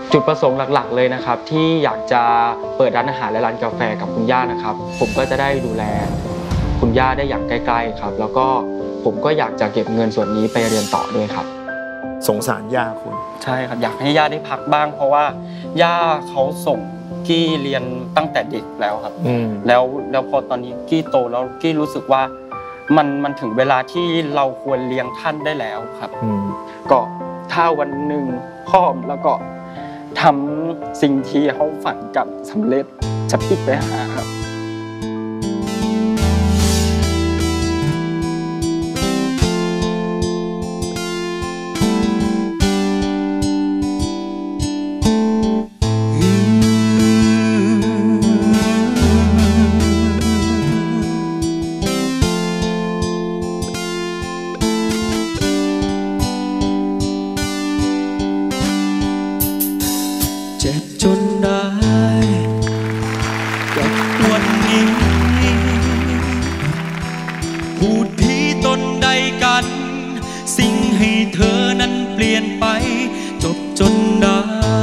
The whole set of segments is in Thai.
จุดประสงค์หลักๆเลยนะครับที่อยากจะเปิดร้านอาหารและร้านกาแฟกับคุณย่านะครับผมก็จะได้ดูแลคุณย่าได้อย่างใกล้ๆครับแล้วก็ผมก็อยากจะเก็บเงินส่วนนี้ไปเรียนต่อด้วยครับสงสารย่าคุณใช่ครับอยากให้ย่าได้พักบ้างเพราะว่าย่าเขาส่งกี้เรียนตั้งแต่เด็กแล้วครับแล้วพอตอนนี้กี้โตแล้วกี้รู้สึกว่ามันถึงเวลาที่เราควรเลี้ยงท่านได้แล้วครับก็ถ้าวันหนึ่งพ่อแล้วก็ทำสิ่งที่เขาฝันกับสำเร็จจะพลิกไปหาครับสิ่งให้เธอนั้นเปลี่ยนไปจบจนได้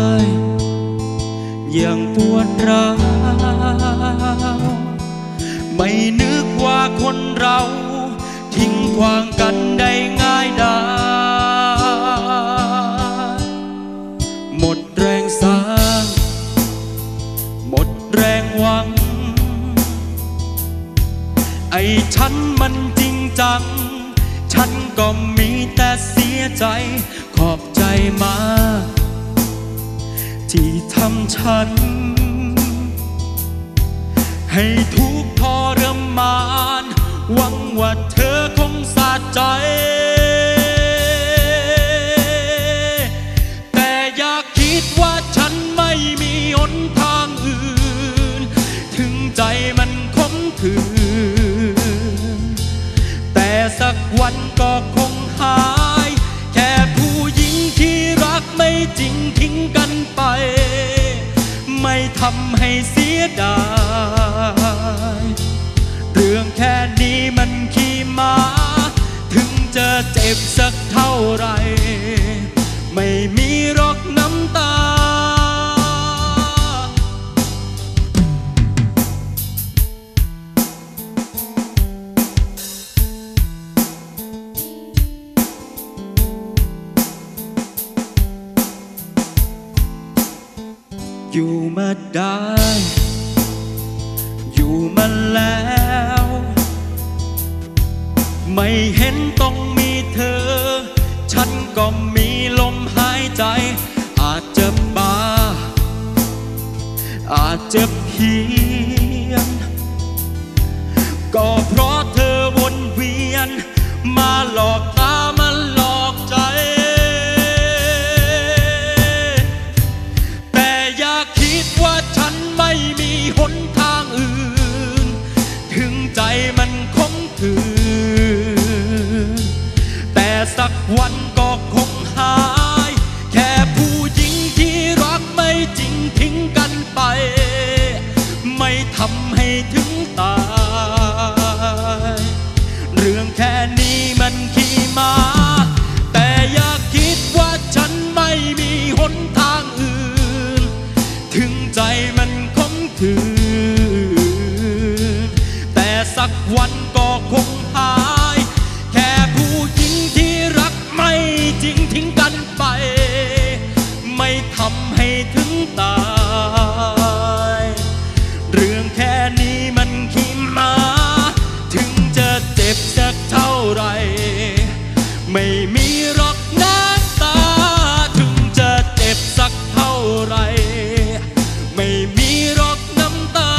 อย่างปวดร้าวไม่นึกว่าคนเราทิ้งขวางกันได้ง่ายดายหมดแรงสร้างหมดแรงหวังไอ้ฉันมันจริงจังฉันก็มีแต่เสียใจขอบใจมากที่ทำฉันให้ทุกข์ทรมานหวังว่าเธอคงสะใจแต่อย่าคิดว่าฉันไม่มีหนทางอื่นถึงใจมันขมขื่นแต่สักวันก็คงหายแค่ผู้หญิงที่รักไม่จริงทิ้งกันไปไม่ทำให้เสียดายเรื่องแค่นี้มันขี้ม้าถึงจะเจ็บสักเท่าไรไม่มีหรอกน้ำตาอยู่มาได้อยู่มาแล้วไม่เห็นต้องมีเธอฉันก็มีลมหายใจอาจจะบ้าอาจจะเพี้ยนก็เพราะเธอวนเวียนมาหลอกตามาหลอกใจว่าฉันไม่มีหนทางอื่นถึงใจมันคงถือแต่สักวันก็คงหายแค่ผู้หญิงที่รักไม่จริงทิ้งกันไปไม่ทำให้ถึงตายเรื่องแค่นี้มันขี้ม้าแต่อย่าคิดว่าฉันไม่มีหนทางอื่นถึงใจมันคงถือแต่สักวันก็คงหายแค่ผู้หญิงที่รักไม่จริงทิ้งกันไปไม่ทำให้ถึงตายเรื่องแค่นี้มันขี้ม้าถึงจะเจ็บสักเท่าไรไม่มีหรอกน้ำตาถึงจะเจ็บสักเท่าไรไม่มีหรอกน้ำตา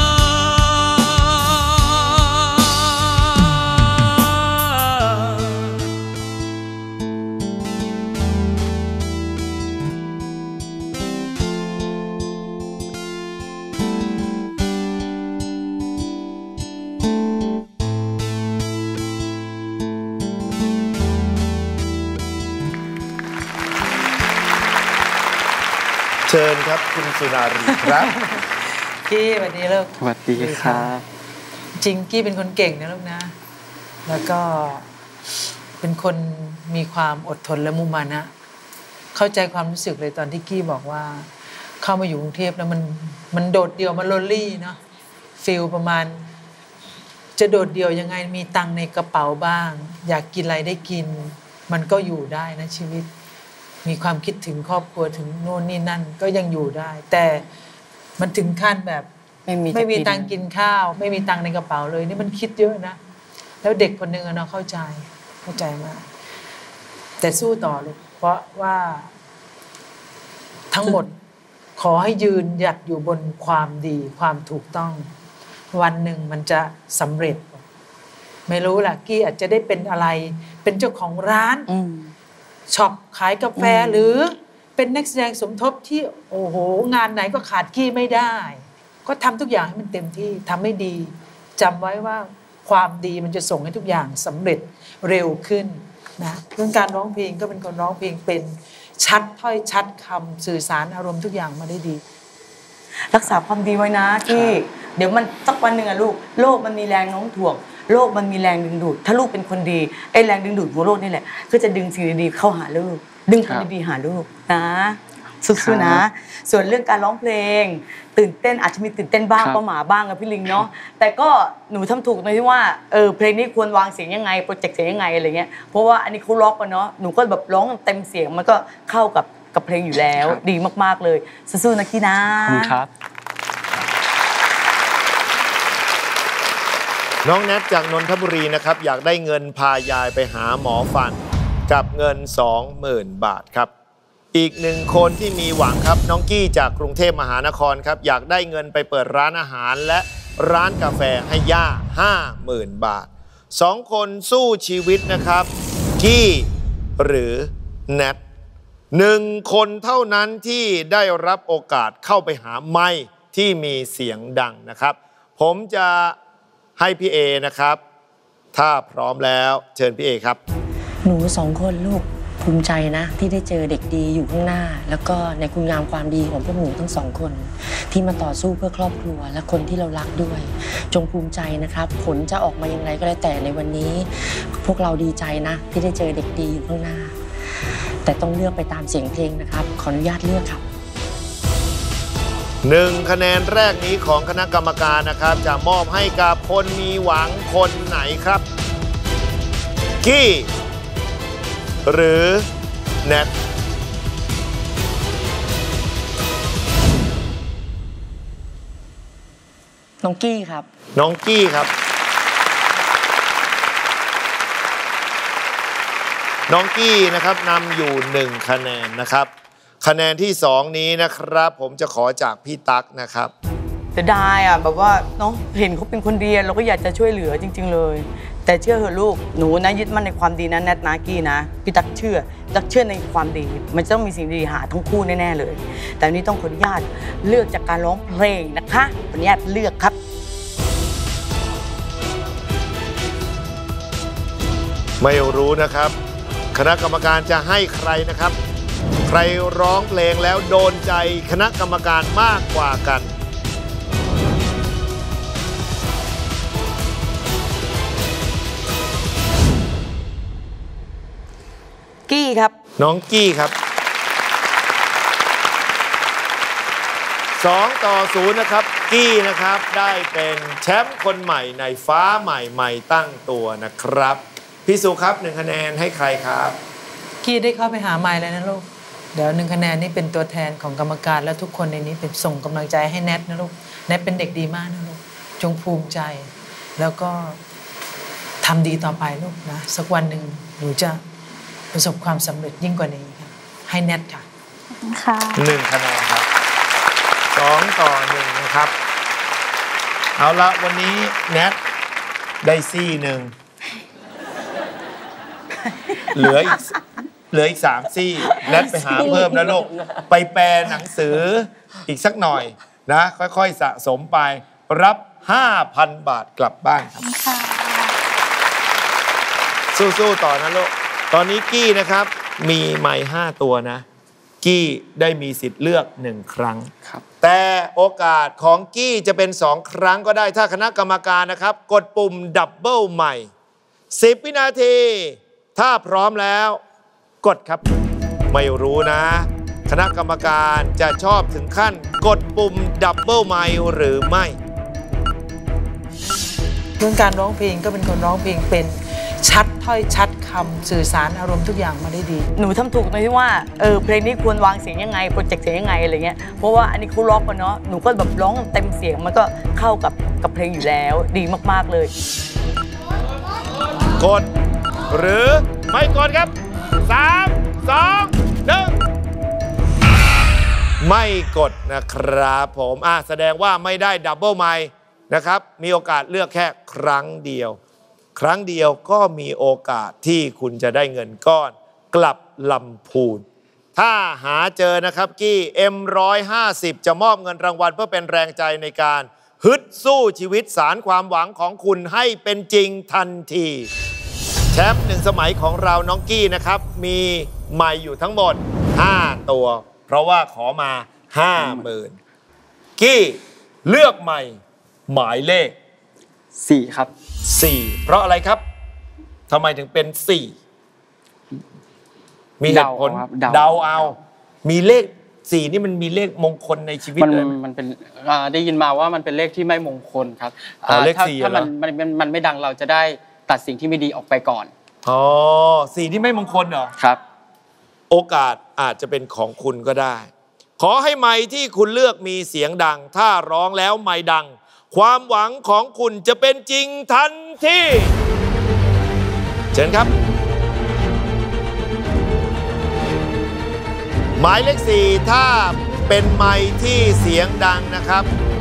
เชิญครับคุณสุนารีครับกี้สวัสดีลูกสวัสดีครับจริงกี้เป็นคนเก่งนะลูกนะแล้วก็เป็นคนมีความอดทนและมุมานะเข้าใจความรู้สึกเลยตอนที่กี้บอกว่าเข้ามาอยู่กรุงเทพแล้วมันโดดเดี่ยวมันโลลี่เนาะฟีลประมาณจะโดดเดี่ยวยังไงมีตังค์ในกระเป๋าบ้างอยากกินอะไรได้กินมันก็อยู่ได้นะชีวิตมีความคิดถึงครอบครัวถึงโน่นนี่นั่นก็ยังอยู่ได้แต่มันถึงขั้นแบบไม่มีตังค์กินข้าวไม่มีตังค์ในกระเป๋าเลยนี่มันคิดเยอะนะแล้วเด็กคนหนึ่งเนาะเข้าใจมากแต่สู้ต่อเลยเพราะว่าทั้งหมดขอให้ยืนหยัดอยู่บนความดีความถูกต้องวันหนึ่งมันจะสำเร็จไม่รู้ล่ะกี้อาจจะได้เป็นอะไรเป็นเจ้าของร้านช็อปขายกาแฟหรือเป็นนักแสดงสมทบที่โอ้โหงานไหนก็ขาดกี้ไม่ได้ก็ทำทุกอย่างให้มันเต็มที่ทำให้ดีจำไว้ว่าความดีมันจะส่งให้ทุกอย่างสำเร็จเร็วขึ้นนะเรื่องการร้องเพลงก็เป็นคนร้องเพลงเป็นชัดถ้อยชัดคำสื่อสารอารมณ์ทุกอย่างมาได้ดีรักษาความดีไว้นะกี้เดี๋ยวมันสักวันหนึ่งอะลูกโลกมันมีแรงโน้มถ่วงโลกมันมีแรงดึงดูดถ้าลูกเป็นคนดีไอ้แรงดึงดูดของโลกนี่แหละก็จะดึงสิ่งดีๆเข้าหาลูกดึงคนดีๆหาลูกนะสู้ๆนะส่วนเรื่องการร้องเพลงตื่นเต้นอาจจะมีตื่นเต้นบ้างประหม่าบ้างอะพี่ลิงเนาะแต่ก็หนูทำถูกในที่ว่าเพลงนี้ควรวางเสียงยังไงโปรเจกต์เสียงยังไงอะไรเงี้ยเพราะว่าอันนี้เขาล็อกกันเนาะหนูก็แบบร้องเต็มเสียงมันก็เข้ากับเพลงอยู่แล้วดีมากๆเลยสู้ๆนะกี้นะขอบคุณครับน้องแนทจากนนทบุรีนะครับอยากได้เงินพายายไปหาหมอฟันกับเงิน 20,000 บาทครับอีกหนึ่งคนที่มีหวังครับน้องกี้จากกรุงเทพมหานครครับอยากได้เงินไปเปิดร้านอาหารและร้านกาแฟให้ย่า 50,000 บาท2คนสู้ชีวิตนะครับกี้หรือแนท1คนเท่านั้นที่ได้รับโอกาสเข้าไปหาไมค์ที่มีเสียงดังนะครับผมจะให้พี่เอนะครับถ้าพร้อมแล้วเชิญพี่เอครับหนู2คนลูกภูมิใจนะที่ได้เจอเด็กดีอยู่ข้างหน้าแล้วก็ในคุณงามความดีของพวกหนูทั้ง2คนที่มาต่อสู้เพื่อครอบครัวและคนที่เรารักด้วยจงภูมิใจนะครับผลจะออกมาอย่างไรก็แล้วแต่ในวันนี้พวกเราดีใจนะที่ได้เจอเด็กดีอยู่ข้างหน้าแต่ต้องเลือกไปตามเสียงเพลงนะครับขออนุญาตเลือกครับ 1คะแนนแรกนี้ของคณะกรรมการนะครับจะมอบให้กับคนมีหวังคนไหนครับกี้หรือแนทน้องกี้ครับน้องกี้ครับน้องกี้นะครับนำอยู่1คะแนนนะครับคะแนนที่2นี้นะครับผมจะขอจากพี่ตั๊กนะครับจะได้อะแบบว่าเนาะเห็นเขาเป็นคนดีเราก็อยากจะช่วยเหลือจริงๆเลยแต่เชื่อเถอะลูกหนูนะยึดมั่นในความดีนะแนทนากี้นะพี่ตั๊กเชื่อในความดีมันจะต้องมีสิ่งดีหาทั้งคู่แน่ๆเลยแต่วันนี้ต้องขออนุญาตเลือกจากการร้องเพลงนะคะขออนุญาตเลือกครับไม่รู้นะครับคณะกรรมการจะให้ใครนะครับใครร้องเพลงแล้วโดนใจคณะกรรมการมากกว่ากันกี้ครับน้องกี้ครับ2-0นะครับกี้นะครับได้เป็นแชมป์คนใหม่ในฟ้าใหม่ตั้งตัวนะครับพี่สุครับ1คะแนนให้ใครครับกี้ได้เข้าไปหาไมค์แล้วนะลูกเดี๋ยว1คะแนนนี่เป็นตัวแทนของกรรมการและทุกคนในนี้เป็นส่งกำลังใจให้แนทนะลูกแนทเป็นเด็กดีมากนะลูกจงภูมิใจแล้วก็ทำดีต่อไปลูกนะสักวันหนึ่งหนูจะประสบความสำเร็จยิ่งกว่านี้ค่ะให้แนทค่ะค่ะ1คะแนนครับ2-1นะครับเอาละวันนี้แนทได้ซี่หนึ่งเหลืออีก3ซี่แนทไปหาเพิ่มนะลูกไปแปลหนังสืออีกสักหน่อยนะค่อยๆสะสมไปรับ 5,000 บาทกลับบ้านครับสู้ๆต่อนะลูกตอนนี้กี้นะครับมีไมค์5ตัวนะกี้ได้มีสิทธิ์เลือก1ครั้งแต่โอกาสของกี้จะเป็น2ครั้งก็ได้ถ้าคณะกรรมการนะครับกดปุ่มดับเบิลใหม่10วินาทีถ้าพร้อมแล้วกดครับไม่รู้นะคณะกรรมการจะชอบถึงขั้นกดปุ่มดับเบิลไมค์หรือไม่เรื่องการร้องเพลงก็เป็นคนร้องเพลงเป็นชัดถ้อยชัดคำสื่อสารอารมณ์ทุกอย่างมาได้ดีหนูทำถูกตรงที่ว่าเพลงนี้ควรวางเสียงยังไงโปรเจกต์เสียงยังไงอะไรเงี้ยเพราะว่าอันนี้เขาร้องกันเนาะหนูก็แบบร้องเต็มเสียงมันก็เข้ากับเพลงอยู่แล้วดีมากๆเลยกดหรือไม่กดครับ3 2 1ไม่กดนะครับผมแสดงว่าไม่ได้ดับเบิลไมค์นะครับมีโอกาสเลือกแค่ครั้งเดียวก็มีโอกาสที่คุณจะได้เงินก้อนกลับลำพูนถ้าหาเจอนะครับกี้ M150 จะมอบเงินรางวัลเพื่อเป็นแรงใจในการฮึดสู้ชีวิตสารความหวังของคุณให้เป็นจริงทันทีแชมป์1 สมัยของเราน้องกี้นะครับมีไมค์อยู่ทั้งหมด5 ตัวเพราะว่าขอมา 50,000 กี้เลือกไมค์หมายเลข 4ครับ 4เพราะอะไรครับทำไมถึงเป็น4มีเหตุผลเดาเอามีเลข4นี่มันมีเลขมงคลในชีวิตเลยมันเป็นได้ยินมาว่ามันเป็นเลขที่ไม่มงคลครับเลข4 ถ้ามันไม่ดังเราจะได้ตัดสิ่งที่ไม่ดีออกไปก่อน 4ที่ไม่มงคลเหรอครับโอกาสอาจจะเป็นของคุณก็ได้ขอให้ไมค์ที่คุณเลือกมีเสียงดังถ้าร้องแล้วไมค์ดังความหวังของคุณจะเป็นจริงทันทีเชิญครับหมายเลข4ถ้าเป็นไมค์ที่เสียงดังนะครับ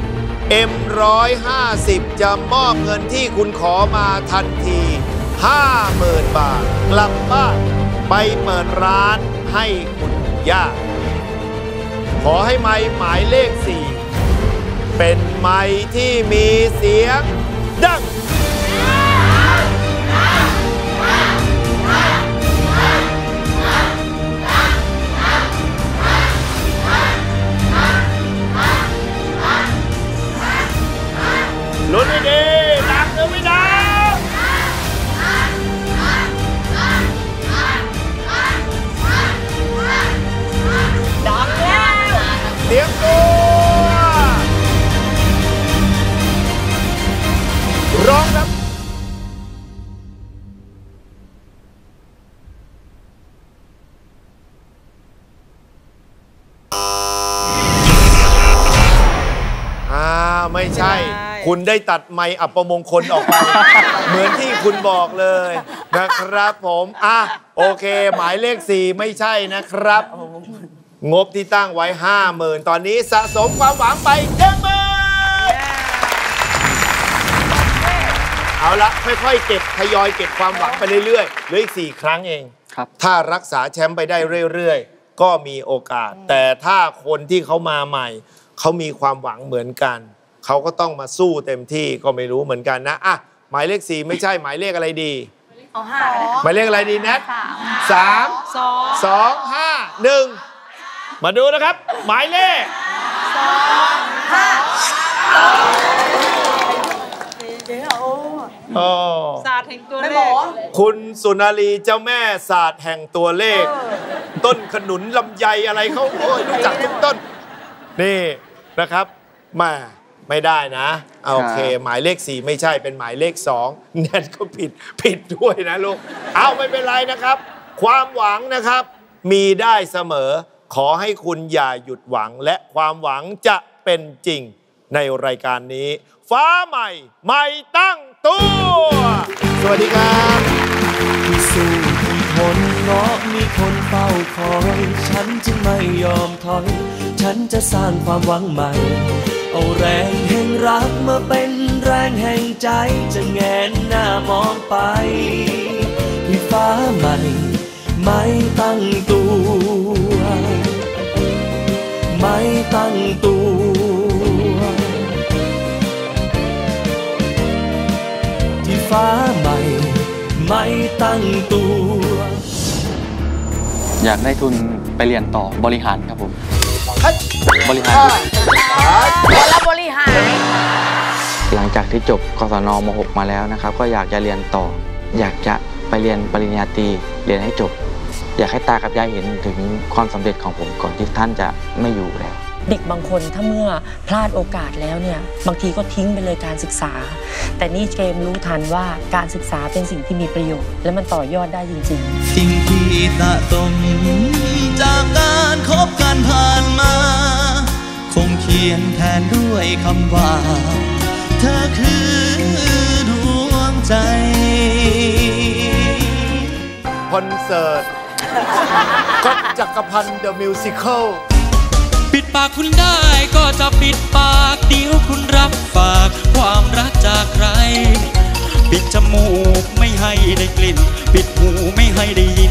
M150 จะมอบเงินที่คุณขอมาทันที 50,000 บาทกลับบ้านไปเปิดร้านให้คุณย่าขอให้ไมค์หมายเลข4เป็นไมค์ที่มีเสียงดังลุ้นให้ดีดังหรือไม่ดังดังแล้วเตรียมตัวร้องครับไม่ใช่คุณได้ตัดไมค์อัปมงคลออกไป เหมือนที่คุณบอกเลยนะครับผมโอเคหมายเลข4ไม่ใช่นะครับงบที่ตั้งไว้ 50,000 ตอนนี้สะสมความหวังไป10,000เอาละค่อยๆเก็บทยอยเก็บความหวังไปเรื่อยๆเหลืออีก4 ครั้งเองครับถ้ารักษาแชมป์ไปได้เรื่อยๆก็มีโอกาสแต่ถ้าคนที่เขามาใหม่เขามีความหวังเหมือนกันเขาก็ต้องมาสู้เต็มที่ก็ไม่รู้เหมือนกันนะหมายเลข4ไม่ใช่หมายเลขอะไรดีเอา5 หมายเลขอะไรดีแนท3 2 5 1มาดูนะครับหมายเลขศาสตร์แห่งตัวเลขคุณสุนารีเจ้าแม่ศาสตร์แห่งตัวเลขต้นขนุนลำไยอะไรเขารู้จักทุกต้นนี่นะครับไม่ได้นะโอเคหมายเลข4ไม่ใช่เป็นหมายเลข2แนทก็ผิดด้วยนะลูกไม่เป็นไรนะครับความหวังนะครับมีได้เสมอขอให้คุณอย่าหยุดหวังและความหวังจะเป็นจริงในรายการนี้ฟ้าใหม่ไม่ตั้งตัวสวัสดีครับที่สู้ที่ทนเพราะมีคนเฝ้าคอยฉันจึงไม่ยอมถอยฉันจะสร้างความหวังใหม่เอาแรงแห่งรักมาเป็นแรงแห่งใจจะแงนหน้ามองไปที่ฟ้าใหม่ไม่ตั้งตัวไม่ตั้งตัวที่ฟ้าใหม่ไม่ตั้งตัวอยากได้ทุนไปเรียนต่อบริหารครับผมบริหารบริหารหลังจากที่จบกศนม.6 มาแล้วนะครับก็อยากจะเรียนต่ออยากจะไปเรียนปริญญาตรีเรียนให้จบอยากให้ตากับยายเห็นถึงความสำเร็จของผมก่อนที่ท่านจะไม่อยู่แล้วเด็กบางคนถ้าเมื่อพลาดโอกาสแล้วเนี่ยบางทีก็ทิ้งไปเลยการศึกษาแต่นี่เกมรู้ทันว่าการศึกษาเป็นสิ่งที่มีประโยชน์และมันต่อยอดได้จริงๆสิ่งที่สะสมจากการคบกันผ่านมาคงเขียนแทนด้วยคำว่าเธอคือดวงใจคอนเสิร์ตก๊อฟจักรพันธ์เดอะมิวสิคลปิดปากคุณได้ก็จะปิดปากเดี๋ยวคุณรับฝากความรักจากใครปิดจมูกไม่ให้ได้กลิ่นปิดหูไม่ให้ได้ยิน